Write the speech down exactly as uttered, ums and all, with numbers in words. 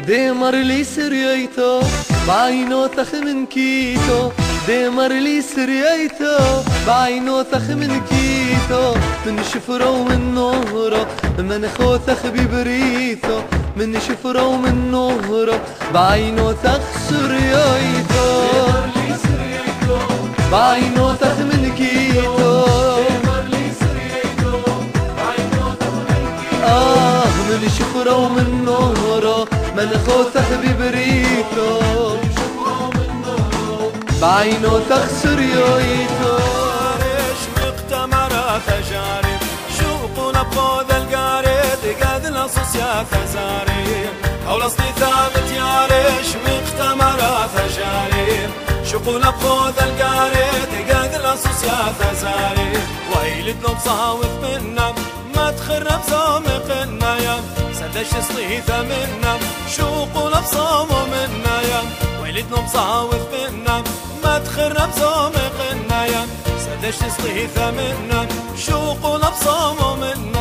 ديمر لي سريايتو بعينو تخ من كيتو ديمر لي سريايتو بعينو تخ من كيتو من شفرة ومن نهرة من خوثخ ببريتو من شفرة ومن نهرة بعينو تخ سريايتو ديمر لي سريايتو بعينو تخ من كيتو ديمر لي سريايتو بعينو تخ من كيتو آه من شفرة ومن نهرة من خوثخ ببريتو بعينو تخسر يويتو عرش مقتمرة تجارب شوق نبض القارد قاد الأصوص يا ثزارب أو الأصلي ثابت يا عرش مقتمرة تجارب شوق نبض القارد قاد الأصوص يا ثزارب ويلد نبصاوث منا ما تخرب زامق النايم سدش صليثة منا شوق نبصام منا يا ويلد نبصاوث منا ما تخرب زامق النايم سدش صليثة منا شوق نبصام منا